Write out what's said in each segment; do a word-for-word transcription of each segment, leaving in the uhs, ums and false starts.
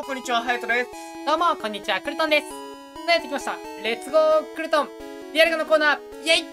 こんにちは、ハヤトです。 どうもこんにちは、クルトンです。さあやってきました、レッツゴークルトンリアルガのコーナー、イエイ。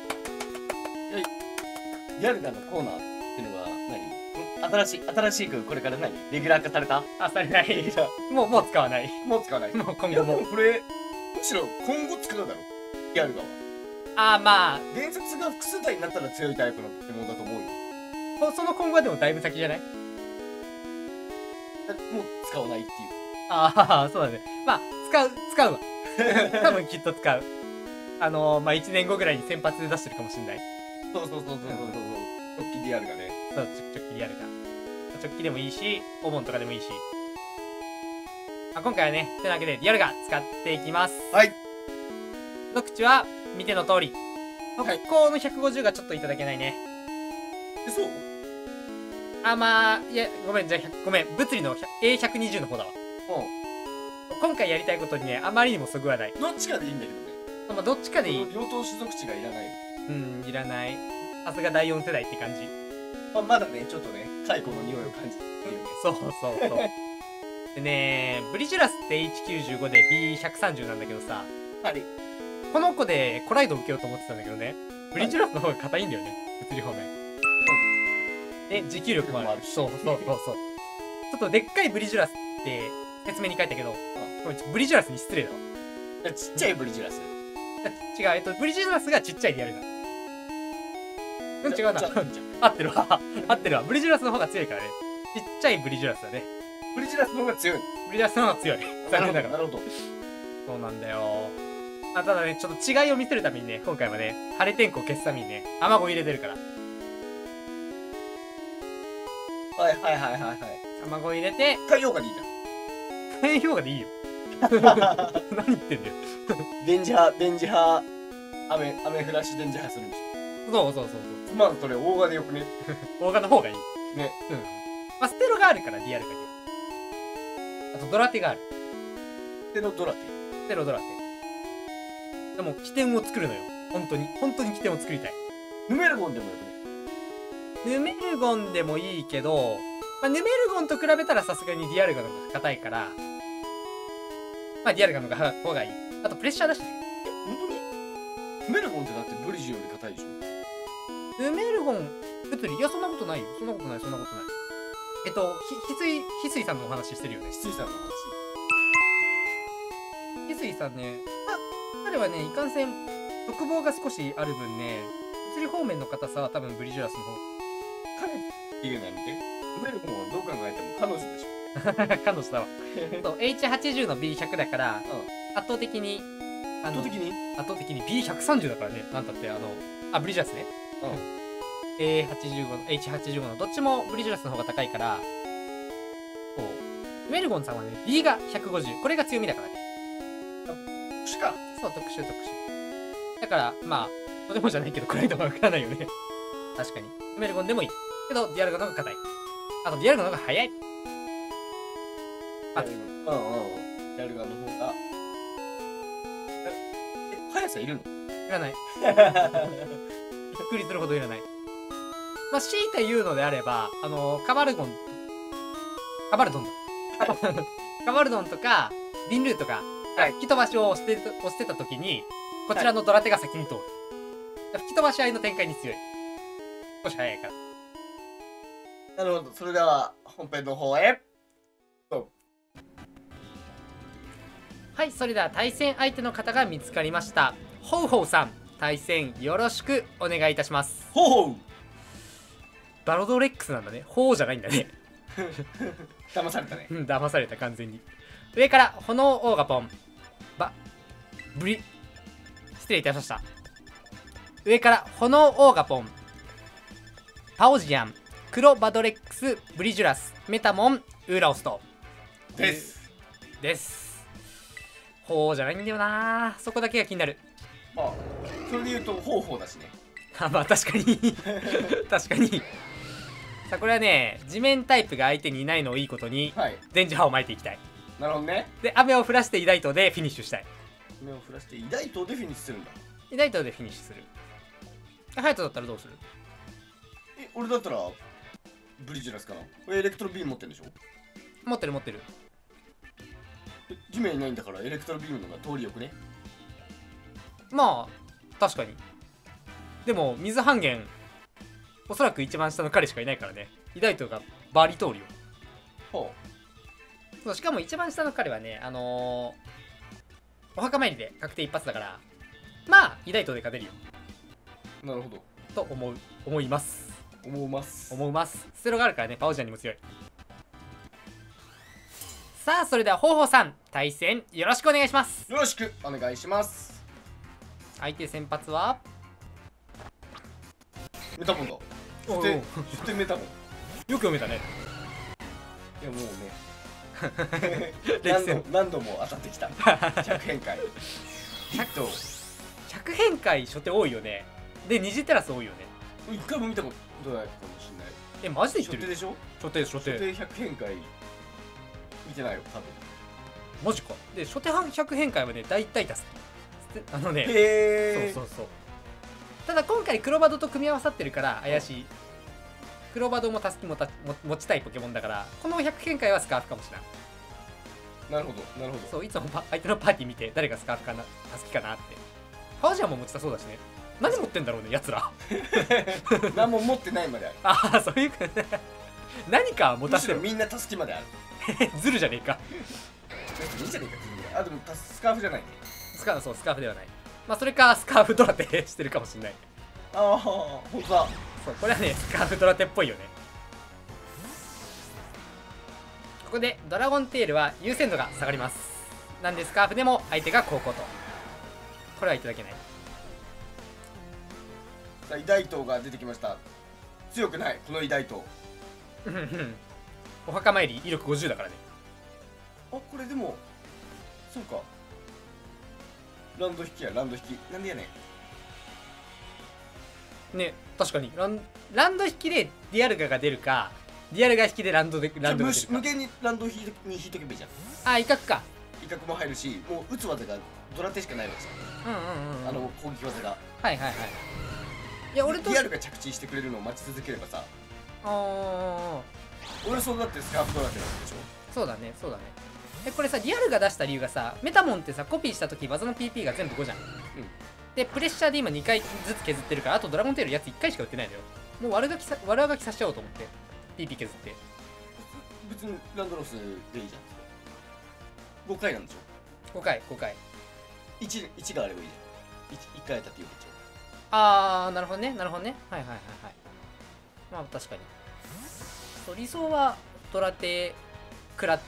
リアルガのコーナーっていうのは何？新しい、新しくこれから何レギュラー化された？ あ、されない。もう、もう使わない。 もう使わない。 もう今いや、 後も。 でもこれ、むしろ今後使うだろ。リアルガは。 あー、まあ、 伝説が複数体になったら強いタイプのポケモンだと思うよ。 こその今後はでもだいぶ先じゃない？ だもう使わないっていう。 ああ、そうだね。まあ、使う、使うわ。多分きっと使う。あのー、まあいちねんごぐらいに先発で出してるかもしれない。 そうそうそうそうそうそう。直帰リアルガね。 そう、直帰リアルガ。直帰でもいいし、お盆とかでもいいし。まあ、今回はね、というわけでリアルガ使っていきます。 はい。 の口は見ての通り。 はい。 特攻のひゃくごじゅうがちょっといただけないね。 え、そう？ あ、まあ、いや、ごめん、じゃあ、ごめん、物理の エーひゃくにじゅう の方だわ。 う今回やりたいことにね、あまりにもそぐわない。 ん。どっちかでいいんだけどね。 まあ、どっちかでいい。 両党種族値がいらない。 うん、いらない。さすがだいよん世代って感じ。 まあ、まだね、ちょっとね、解雇の匂いを感じてるよね。 そうそうそう。でね、ブリジュラスって エイチきゅうじゅうご で ビーひゃくさんじゅう なんだけどさ、 はい。 この子でコライド受けようと思ってたんだけどね、ブリジュラスの方が硬いんだよね、物理方面。で、持久力もある。そうそうそうそう。ちょっとでっかいブリジュラスって説明に書いたけど、ごめん、ブリジュラスに失礼だわ。 ちっちゃいブリジュラス。 違う、えっと、ブリジュラスがちっちゃいリアルだ。うん、違うな。合ってるわ。合ってるわ。ブリジュラスの方が強いからね。ちっちゃいブリジュラスだね。 ブリジュラスの方が強い。 ブリジュラスの方が強い。残念ながら。 なるほど。 そうなんだよ。あ、ただね、ちょっと違いを見せるためにね、今回はね、晴れ天候消すためにね、卵入れてるから。 はいはいはいはいはい。 卵入れて、 太陽がでいいじ太陽がでいいよ。何言ってんだよ。 電磁波、電磁波、雨、雨フラッシュ電磁波するんでしそうそうそうょ。まあ、それ、大賀でよくね。 そう。大型の方がいい。 ね。 うん。まあ、ステロがあるから、リアルがには。あと、ドラテがある。 テロドラテ。 ステロドラテ。でも、起点を作るのよ。本当に。本当に起点を作りたい。 ヌメルゴンでもよくね。 ヌメルゴンでもいいけど、まあ、ヌメルゴンと比べたらさすがにディアルガの方が硬いから、まあ、ディアルガの方がいい。あと、プレッシャーだしね。 え、本当に？ヌメルゴンってだってブリジュより硬いでしょ。 ヌメルゴン、物理いや、そんなことないよ。そんなことない、そんなことない。えっと、ひ、翡翠、翡翠さんのお話してるよね。 翡翠さんの話。 翡翠さんね、まあ、彼はね、いかんせん、独房が少しある分ね、物理方面の硬さは多分ブリジュラスの方。 彼っていうのは見て。ヌメルゴンはどう考えても彼女でしょ。 彼女だわ。そう、エイチはちじゅう の ビーひゃく だから、 うん。 圧倒的に、あの圧倒的に？ 圧倒的に ビーひゃくさんじゅう だからね。なんたって、あの、あ、ブリジュラスね。 うん。 エーはちじゅうご の、エイチはちじゅうご の、どっちもブリジュラスの方が高いから、そう。ウェルゴンさんはね、B がひゃくごじゅう。これが強みだからね。 特殊か。 そう、特殊特殊。だから、まあ、とてもじゃないけど、クライドは受からないよね。確かに。ウェルゴンでもいい。けど、ディアルガの方が硬い。あと、ディアルガの方が速い。あ、 うんうんうん。ヤルガの方が。え、速さいるの？ いらない。びっくりするほどいらない。まあ、強いて言うのであれば、あのー、カバルゴン、カバルドンカバルドンとか、リンルーとか、 はい吹き飛ばしを押して押してた時に、こちらのドラテが先に通る。吹き飛ばし合いの展開に強い。少し早いから。 なるほど。それでは、本編の方へ。 はい、それでは対戦相手の方が見つかりました。ホウホウさん、対戦よろしくお願いいたします。 ほうほう。 バロドレックスなんだね。ホウじゃないんだね。 騙されたね。 うん、騙された、完全に。上から炎オーガポン。ば、ブリ、失礼いたしました。上から炎オーガポン。パオジアン、黒バドレックス、ブリジュラス、メタモン、ウーラオスト。 です。 です。ほうじゃないんだよな。そこだけが気になる。 まあ、それで言うと、ほうほうだしね。 あ、まあ確かに。確かに。さあ、これはね、地面タイプが相手にいないのをいいことに、 はい。 電磁波を巻いていきたい。 なるほどね。 で、雨を降らしてイダイトでフィニッシュしたい。 目を降らして、イダイトでフィニッシュするんだ。 イダイトでフィニッシュする。ハヤトだったらどうする？ え、俺だったら、ブリジュラスかな。これエレクトロビーム持ってんでしょ？ 持ってる持ってる。 地面にないんだからエレクトロビームの方が通りよくね。 まあ確かに。でも水半減おそらく一番下の彼しかいないからね。イダイトがバリ通るよ。 ほそう、しかも一番下の彼はね、あのー、お墓参りで確定一発だから、まあイダイトで勝てるよう。なるほど。 と思う思います思います思いますステロがあるからね、パオジャンにも強い。さあそれではホウホウさん、対戦よろしくお願いします。 よろしくお願いします。 相手先発はメタモンだ。 おうおうそしてそしてメタモン。 よく読めたね。 いやもうね歴何戦度何度も当たってきた。ひゃく変回ヒットひゃく変回初手多いよね。でにじテラス多いよね。 一回も見たことないかもしれない。 えマジで言ってる？ 初手でしょ。 初手初手初手ひゃく変回見てないよ多分。 マジか。で初手半ひゃく変回はね大体出す。あのね、 へえ。 そうそうそう。ただ今回クロバドと組み合わさってるから怪しい。クロバドもタスキもたも持ちたいポケモンだから、このひゃく変回はスカーフかもしれない。 なるほどなるほど。 そう、いつもパ相手のパーティー見て誰がスカーフかなタスキかなって。パワジャンも持ちたそうだしね。何持ってんだろうねやつら。 何も持ってないまである。 ああそういうか何か持むたせてしろみんなタスキまである。 ずるじゃねえか。 いいんじゃねえか君は。あでもタススカーフじゃないね。 スカーフ、そうスカーフではない。まあそれかスカーフドラテしてるかもしれない。 ああほんとだ。 そうこれはねスカーフドラテっぽいよね。ここでドラゴンテールは優先度が下がります。なんでスカーフでも相手が高校と。これはいただけない。 さあイダイトが出てきました。強くないこのイダイト。 うんうんお墓参り威力ごじゅうだからね。 あこれでもそうか。ランド引きやランド引きなんでやねん。 ね確かにランランド引きでディアルガが出るか、ディアルガ引きでランドでランドが出るか。 無限にランド引いとに引いとけばいいじゃん。 あ威嚇か。 威嚇も入るし、もう打つ技がドラテしかないわけさ。 うんうんうん、うん、 あの攻撃技が。 はいはいはい。いや俺とリアルが着地してくれるのを待ち続ければさ。 あー俺そうだってスカーフドラテなんでしょ。 そうだねそうだね。えこれさディアルが出した理由がさ、メタモンってさコピーした時技の ピーピー が全部ごじゃん。うんでプレッシャーで今にかいずつ削ってるから、あとドラゴンテールやついっかいしか売ってないのよ。もう悪ガキさ悪あがきさせちゃおうと思って ピーピー 削って。 別にランドロスでいいじゃん。ごかいなんでしょ。 ごかいごかい 1, 1があればいいじゃん。 1, 1回やったっていいでしょ。 あーなるほどねなるほどね。はいはいはいはい。まあ確かにそう理想はドラテ食らって。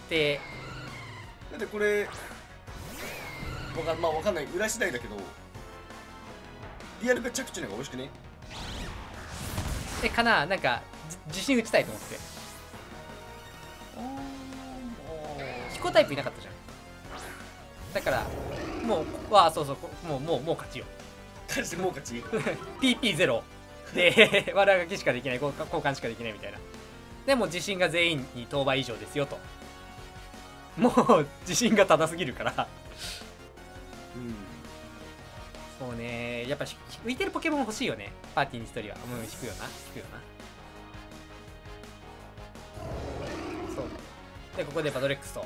だってこれわかんまあわかんない裏次第だけどリアルが着地の方が美味しくね。 えかななんか自信打ちたいと思って。飛行タイプいなかったじゃん。だからもうわあそうそうもうもうもう勝ちよ。 勝ちもう勝ち。 ピーピーゼロ で悪あがきしかできない交換交換しかできないみたいな。でも自信が全員に当倍以上ですよと。もう自信が高すぎるからうんそうねやっぱ浮いてるポケモン欲しいよね。パーティーにひとりはもう引くよな引くよな。そうでここでバドレックスと、うん、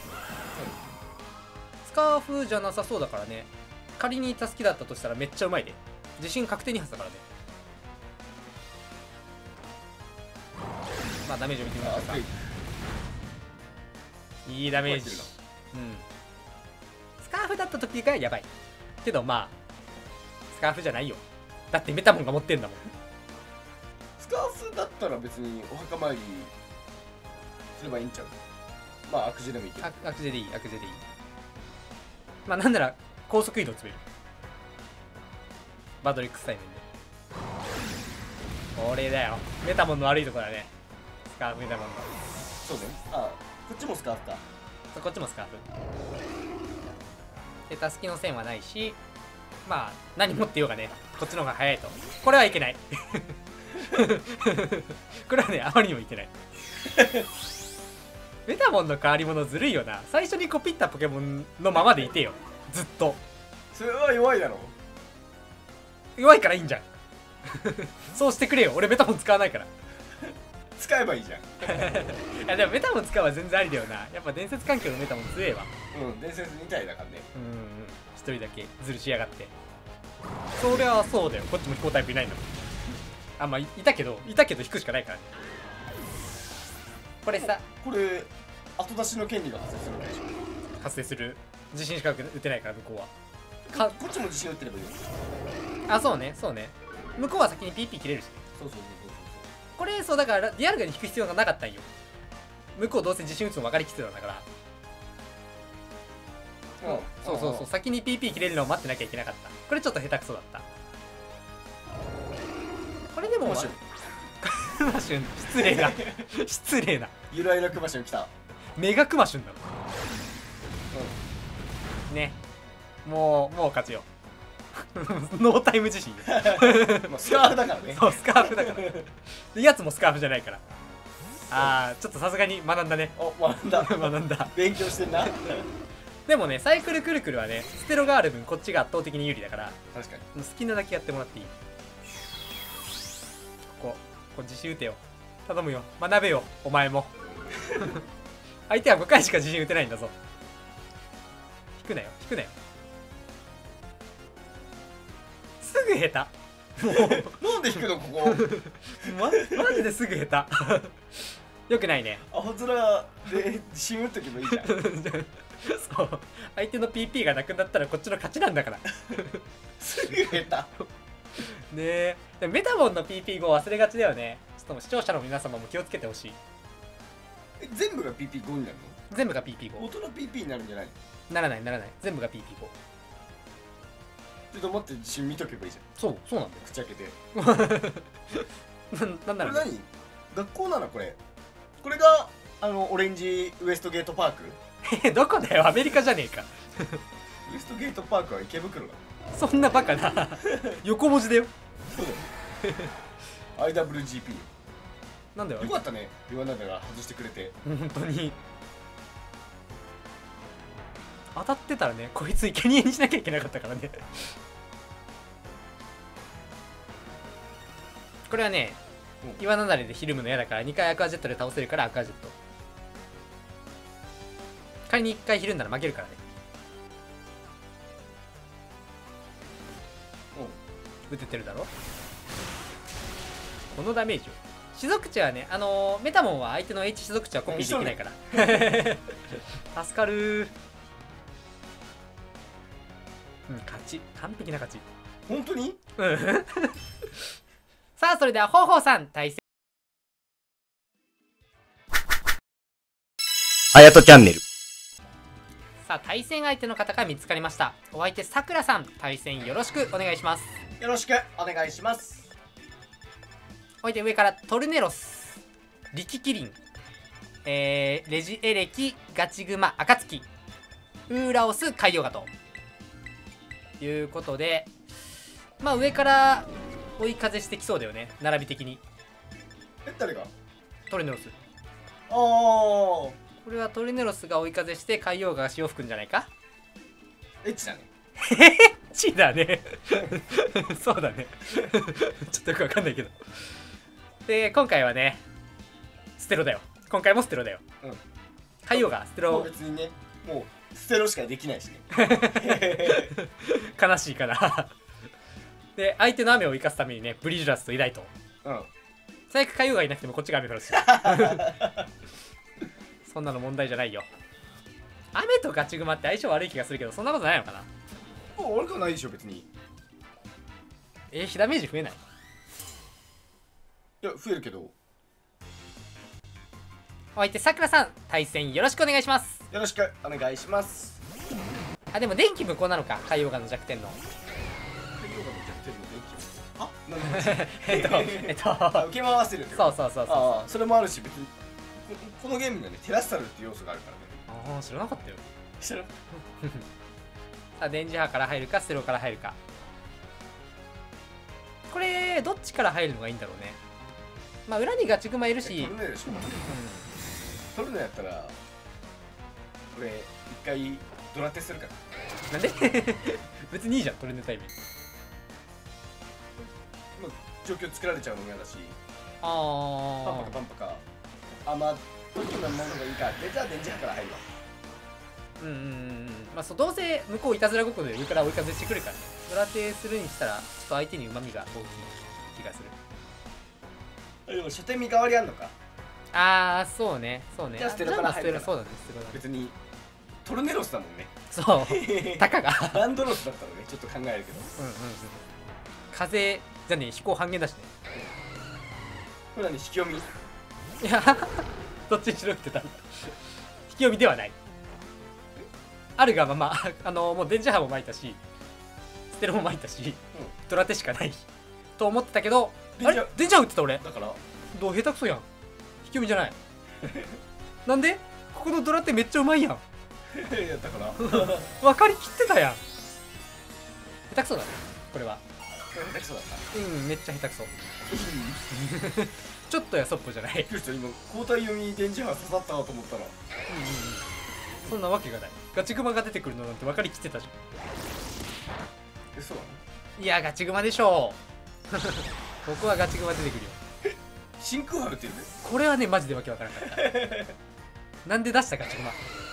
スカーフじゃなさそうだからね。仮にタスキだったとしたらめっちゃうまいで。自信確定にはずだからね。まあダメージを見てみましょうか。いいダメージ。うんスカーフだった時がやばいけど、まあスカーフじゃないよ。だってメタモンが持ってんだもん。 スカーフだったら別にお墓参りすればいいんちゃう。まあ悪事でもいいけど。 悪事でいい悪事でいい。まあなんなら高速移動詰めるバドリックス対面で。これだよメタモンの悪いところだね。スカーフメタモンの。 そうね。あこっちもスカーフか。 こっちもスカーフでタスキの線はないし、まあ何持ってようがねこっちの方が早いと。これはいけないこれはねあまりにもいけないメタモンの変わり者ずるいよな。最初にコピったポケモンのままでいてよずっと。 それは弱いだろ。 弱いからいいんじゃんそうしてくれよ。俺メタモン使わないから使えばいいじゃん。 いやでもメタモン使えば全然ありだよな。やっぱ伝説環境のメタモン強えわ。 うん伝説に体だからね。 うん一人だけズルしやがって。そりゃそうだよ、こっちも飛行タイプいないんだもん。あまあ い, いたけどいたけど引くしかないからね。これさこれ後出しの権利が発生するわけでしょ。 発生する。自信しか打てないから向こうは。 かこっちも自信打ってればいいよ。 あそうねそうね、向こうは先に ピーピー 切れるし。 そうそうそうこれそうだからディアルガに引く必要がなかったんよ。向こうどうせ自信打つの分かりきってたんだから。 そうそうそうそうそう、先に ピーピー 切れるのを待ってなきゃいけなかった。これちょっと下手くそだった。これでもクマシュンクマシュン失礼な失礼なゆらゆらクマシュン来た。 メガクマシュンだろ。ねもうもう勝ちよノータイム自信もうスカーフだからね。 そうスカーフだからでやつもスカーフじゃないから。ああちょっとさすがに学んだね。 お学んだ学んだ。 勉強してんな。 でもねサイクルくるくるはねステロがある分こっちが圧倒的に有利だから、 確かに。 好きなだけやってもらっていい。ここここ自信打てよ、頼むよ、学べよお前も相手はごかいしか自信打てないんだぞ。引くなよ引くなよ、すぐ下手もうなんで引くのここ。 ま、マジですぐ下手よくないね。 アホ面で自信打っとけばいいじゃん。 そう相手の ピーピー がなくなったらこっちの勝ちなんだからすぐ下手。 ねえでもメタモンの ピーピーご 忘れがちだよね。ちょっともう視聴者の皆様も気をつけてほしい。 え全部が ピーピーご になる全部が ピーピーご。 の？元の ピーピー になるんじゃないの？ ならないならない、全部が ピーピーご。 ちょっと待って自信見とけばいいじゃん。 そうそうなんだよ口開けて。 ななんならこれ何？学校なのこれ？これがあのオレンジウエストゲートパーク？ えどこだよ、アメリカじゃねえかウエストゲートパークは池袋だ。 そんなバカな横文字だよ。 そうだよ。アイダブリュージーピー。 なんだよよかったね。岩永が外してくれて。 本当に当たってたらねこいつ生贄にしなきゃいけなかったからねこれはね岩なだれでひるむの嫌だからにかいアクアジェットで倒せるからアクアジェット。仮にいっかいひるんだら負けるからね。打ててるだろこのダメージを。種族値はねあのー、メタモンは相手の H 種族値はコピーできないから助かる。うん勝ち、完璧な勝ち。 本当に？ うんさあそれではほうほうさん対戦。 はやとチャンネル。 さあ対戦相手の方が見つかりました。お相手さくらさん、対戦よろしくお願いします。 よろしくお願いします。 お相手上からトルネロス、リキキリン、えー、レジエレキ、ガチグマ、アカツキ、ウーラオス、海洋ガということで、まあ上から追い風してきそうだよね、並び的に。 え誰が？ トルネロス。 ああ。 これはトルネロスが追い風して海洋ガが潮吹くんじゃないか。 エッチだね。 エッチだねそうだねちょっとよくわかんないけど。で今回はねステロだよ。今回もステロだよ。 うん。 海洋ガステもロう別にね、もうステロしかできないしね。 悲しいからで相手の雨を生かすためにねブリジュラスとイダイト。 うん。 最悪海洋がいなくてもこっちが雨降らすそんなの問題じゃないよ。雨とガチグマって相性悪い気がするけどそんなことないのかな。 もう悪くないでしょ別に。 えー、火ダメージ増えない？ いや増えるけど。 お相手さくらさん、対戦よろしくお願いします。 よろしくお願いします。 あでも電気無効なのか、海洋ガの弱点のあ、なんで話？ えっとえっとあ受け回せるってこと。 そうそうそうそう。 ああ、それもあるし別にここのゲームにはねテラスタルっていう要素があるからね。 ああ知らなかったよ。 知らん。 さあ電磁波から入るかステロから入るか。これどっちから入るのがいいんだろうね。まあ裏にガチグマいるし、 トルネでしょ。トルネやったら俺一回ドラテするから。 なんで別にいいじゃんトルネタイム。 もう状況作られちゃうのも嫌だし、パンパあカパンパカあまあ時のものがいいかで、じゃあ電磁波から入るわ。 うんうんうんうん。まあそう、どうせ向こういたずらごっこで上から追い風してくるからね。ドラテするにしたらちょっと相手にうまみが大きい気がする。 でも初手身代わりあんのか。 ああ、そうねそうね。 じゃあステロから入るからあじゃあそうだね、ステロだね。 別にトルネロスだもんね。 そうたかがランドロスだったらねちょっと考えるけど、 うんうんうん。風じゃねえ、飛行半減だしね。 これ何引き読み。 いやどっちにしろってた引き読みではない。あるがままあのもう電磁波も巻いたしステロも巻いたし、ドラテしかないと思ってたけど、あれ電磁波打ってた俺。 だからどう下手くそやん。引き読みじゃないなんでここのドラテめっちゃうまいやん。 いやだから分かりきってたやん。下手くそだねこれは。 下手くそだったうんめっちゃ下手くそちょっとやそっぽじゃない。 びっくりした。今交代読み電磁波刺さったなと思ったら、 うんうんうん、そんなわけがない。ガチグマが出てくるのなんて分かりきってたじえそうなの。 ゃん。いやガチグマでしょうここはガチグマ出てくるよ。 真空波打ってるね。 これはねマジでわけわからんかったなんで出したガチグマ。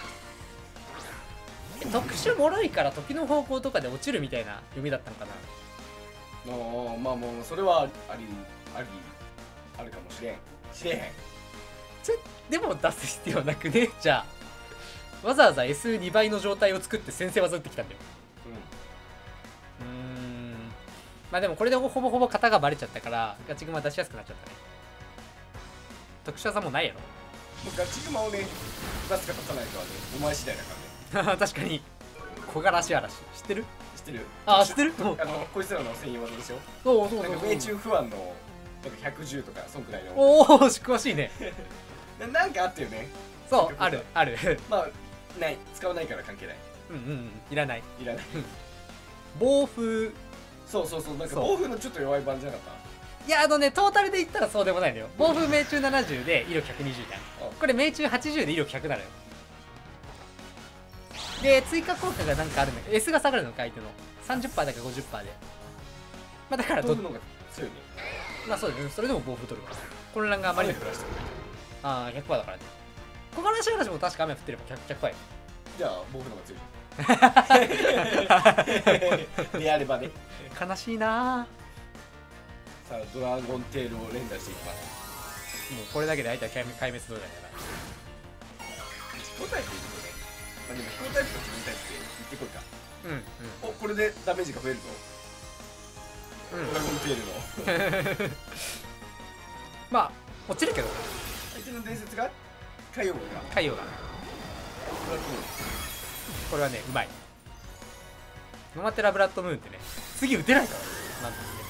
特殊脆いから時の方向とかで落ちるみたいな読みだったのかな。 ああまあもうそれはありありあるかもしれんしれへん。 ちょでも出す必要なくね。じゃあわざわざ エスに 倍の状態を作って先制技打ってきたんだよ。うーんまあでもこれでほぼほぼ型がバレちゃったからガチグマ出しやすくなっちゃったね。特殊技もないやろ。 もうガチグマをね出すか出さないかはねお前次第だからね。 確かに小柄し嵐知ってる。 知ってる。 あ知ってる。 あのこいつらの専用技でしょ。 そうそうそうなんか命中不安のなんかひゃくじゅうとかそんくらいの。 おお詳しいねななんかあったよね。 そうあるあるまあない使わないから関係ない。 うんうんうんいらない。 いらない。 暴風。 そうそうそうなんかそう暴風のちょっと弱い版じゃなかった。 いやあのねトータルで言ったらそうでもないのよ。暴風命中ななじゅうで威力ひゃくにじゅうじゃん。これ命中はちじゅうで威力ひゃくなのよ。で追加効果がなんかあるのよ。 S が下がるのか相手の さんじゅっパーセント だか ごじゅっパーセント でまあだからど暴風の方が強いね。 まあそうですね。それでも暴風取るわ。混乱があまりにも雨降らしてる。 ああ ひゃくパーセント だからね。小柄し嵐も確か雨降ってれば ひゃくパーセントじゃあ暴風の方が強い。であればね。 悲しいな。 さあドラゴンテールを連打していきます。 もうこれだけで相手は壊滅状態だから。 飛行タイプいるとね。まあでも飛行タイプと自分タイプで行ってこいか。 うんうんおこれでダメージが増えるぞ。 うんドラゴンテールの。 まあ落ちるけど相手の伝説が海洋が太陽がブラックムーン。 これはねうまい。ノマテラブラッドムーンってね次打てないからなんです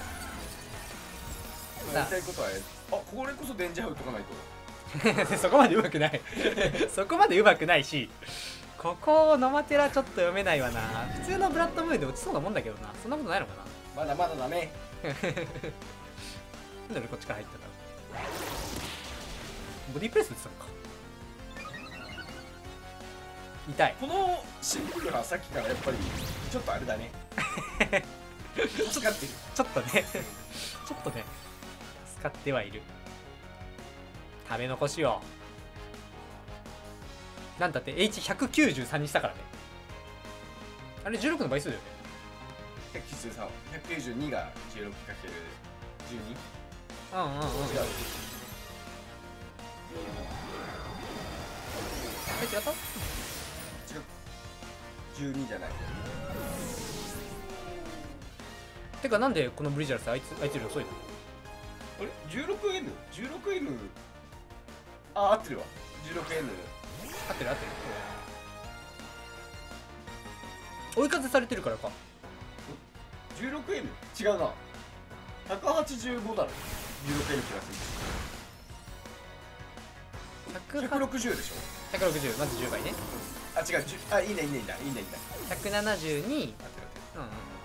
うん。やりたいことはやる。あこれこそ電磁波打っとかないと。 けどそこまでうまくないそこまでうまくないしここノマテラちょっと読めないわな。普通のブラッドムーンで落ちそうなもんだけどな。そんなことないのかな。 まだまだだね。 なんで俺こっちから入ったんだろう。ボディプレス打ってたのか。痛い。 このシンプルはさっきからやっぱりちょっとあれだね。助かってる。 ちょっとねちょっとね使ってはいる。食べ残しよう。なんだって エイチひゃくきゅうじゅうさん にしたからね。あれじゅうろくの倍数だよね。 ひゃくきゅうじゅうさん、ひゃくきゅうじゅうにが じゅうろくかけるじゅうに。 うんうんうん。 違う。 え違った。 違う。じゅうにじゃない。 てかなんでこのブリジャルスあいつあいつより遅いの。 あれ じゅうろくエヌ？ じゅうろくエヌ？ あ、合ってるわ。じゅうろくエヌ。 合ってる合ってる。追い風されてるからか。 じゅうろくエヌ？ 違うな。ひゃくはちじゅうごだろ。じゅうろくエヌ プラスひゃくろくじゅうでしょ。 ひゃくろくじゅうまずじゅうばいね。 あ、違う。じゅうあ、いいねいいねいいねいいねいいね。 ひゃくななじゅうに。 合ってる合ってる。 うん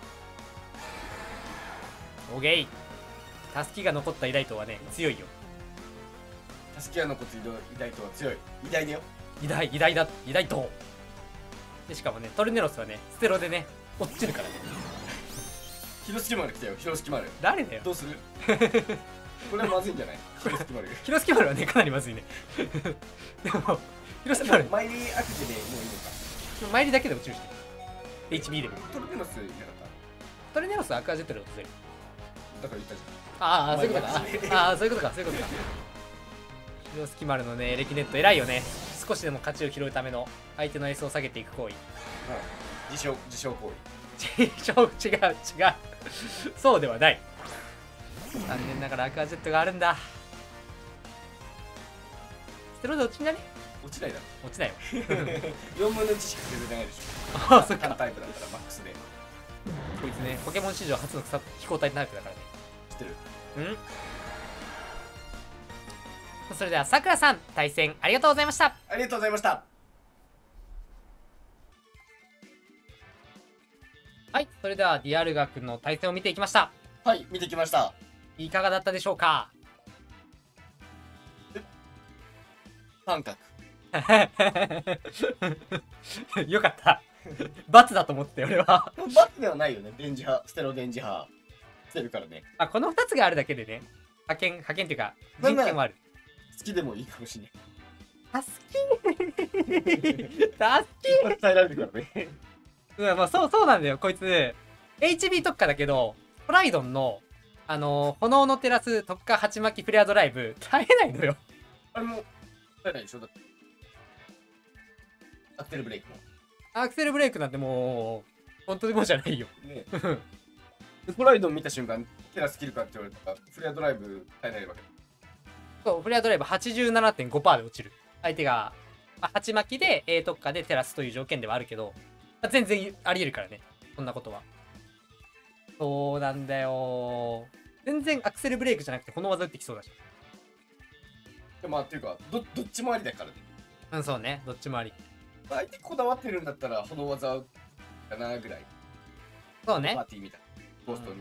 うん。オゲイ。タスキが残ったイライトはね強いよ。 タスキアのこと偉大とは強い。偉大だよ。 偉大偉大だ偉大と。でしかもねトルネロスはねステロでね落ちるからね。 広敷丸来たよ。広敷丸。 誰だよ。 どうする？ これはまずいんじゃない？ヒロスキマル。 ヒロスキマルはねかなりまずいねでもヒロスキマルマイリーアクテでもういいのか。 参りだけで落ちるしね エイチビー でもトルネノスいなかっトルネロスはアクアジェットで落とせる。 た。だから言ったじああそういうことかマイリーアクテああそういうことかそういうことかヒロスキマルのねレキネット偉いよね。少しでも勝ちを拾うための相手のエースを下げていく行為。 ゃん。自傷自傷行違う違う違うそうではない。残念ながらアクアジェットがあるんだ。ステロイド落ちんじゃね？ 為。落ちないだろ。 落ちないよよんぶんのいちしか削れないでしああそょ。 っか単タイプだったらマックスで。 こいつねポケモン史上初の草飛行体タイプだからね。 知ってる？ うんそれではさくらさん対戦ありがとうございました。 ありがとうございました。 はい、それではディアルガ君の対戦を見ていきました。 はい、見てきました。 いかがだったでしょうか？ 三角。 よかった罰だと思って俺はバッではないよね。電磁波、ステロ電磁波してるからね。 あこのふたつがあるだけでね派遣派遣っていうか人権もある。 好きでもいいかもしれたすきたすきない。伝えられるからね。 うんまあそうそうなんだよこいつ エイチビー 特化だけどポライドンのあのー、炎のテラス特化鉢巻きフレアドライブ耐えないのよ。 あれも伝えないでしょ。だってアクセルブレイクもアクセルブレイクなんてもう本当にもうじゃないよね。ポライドン見た瞬間テラス切るかって言われたらフレアドライブ耐えないわけ。 そうフレアドライブ はちじゅうななてんごパーセント で落ちる。相手が、まあ、鉢巻きで A 特化でテラスという条件ではあるけど、まあ、全然ありえるからねそんなことは。そうなんだよ全然アクセルブレイクじゃなくてこの技打ってきそうだし。 でまあっていうか ど, どっちもありだからね。 うんそうねどっちもあり。 相手こだわってるんだったらこの技かなぐらい。 そうねパーティーみたいなゴーストに、うん、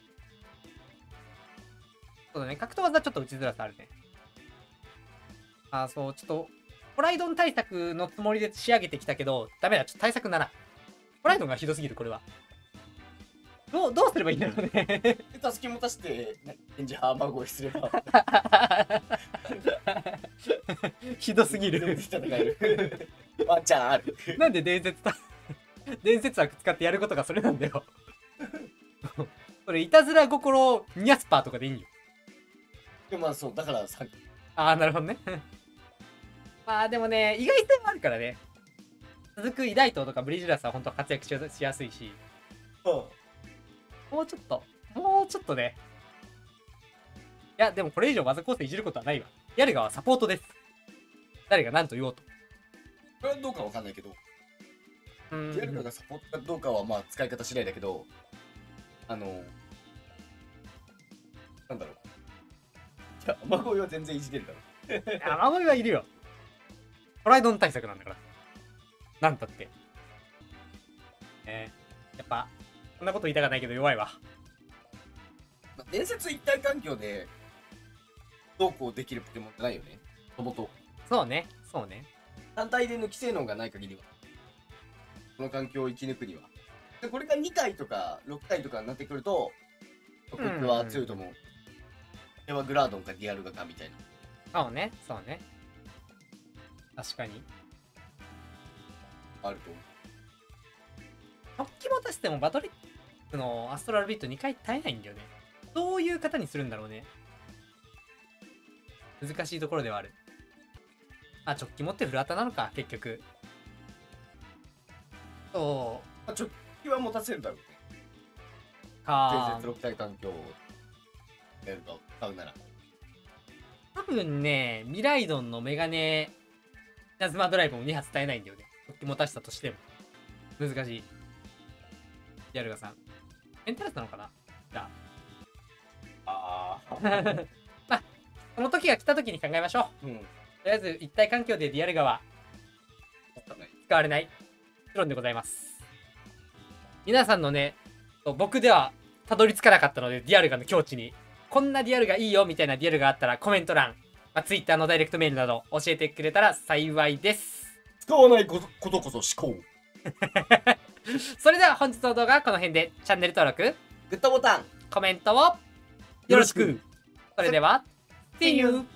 そうだね格闘技はちょっと打ちづらさあるね。あーそうちょっとポライドン対策のつもりで仕上げてきたけどダメだちょっと対策ならポライドンがひどすぎるこれは。どうどうすればいいんだろうねで助け持たせて電磁波雨声すればひどすぎる戦えるワンチャンあるなんで伝説た伝説枠使ってやることがそれなんだよそれいたずら心ニャスパーとかでいいんよ。 でもまあそうだからさああなるほどねまあでもね意外性もあるからね。続くイダイトとかブリジュラスは本当活躍しやすいし、 うん、 もうちょっともうちょっとね。いやでもこれ以上技構成いじることはないわ。ヤルガはサポートです。誰が何と言おうと。 これはどうかわかんないけどうんヤルガがサポートかどうかはまあ使い方次第だけどあのなんだろういや雨声は全然いじれるだろ雨声はいるよ。ポライドン対策なんだからなんたって。えー、やっぱこんなこと言いたかないけど弱いわ。 伝説一体環境でどうこうできるポケモンってないよね。もともとそうねそうね単体で抜き性能がない限りはこの環境を生き抜くには。でこれがに体とかろく体とかになってくるとこいつは強いと思う。これはグラードンかディアルガかみたいな。 そうねそうね確かにあると思う。 突起持たせてもバトリックのアストラルビットにかい耐えないんだよね。どういう方にするんだろうね。難しいところではある。あ直帰持ってフルアタなのか結局。そうまあ直帰は持たせるだろうね。 か伝説ろく体環境をやると使うなら多分ねミライドンのメガネナズマドライブもに発耐えないんだよね。突起持たせたとしても難しい。ヤルガさんエンタラスなのかな。じゃああまあその時が来た時に考えましょう。 うんとりあえず一体環境でディアルガは使われないクロンでございます。皆さんのね僕ではたどり着かなかったのでディアルガの境地にこんなディアルガいいよみたいなディアルガあったらコメント欄、まあ、Twitter のダイレクトメールなど教えてくれたら幸いです。 使わないことこそ思考それでは本日の動画はこの辺でチャンネル登録グッドボタンコメントをよろしく。 それでは See you!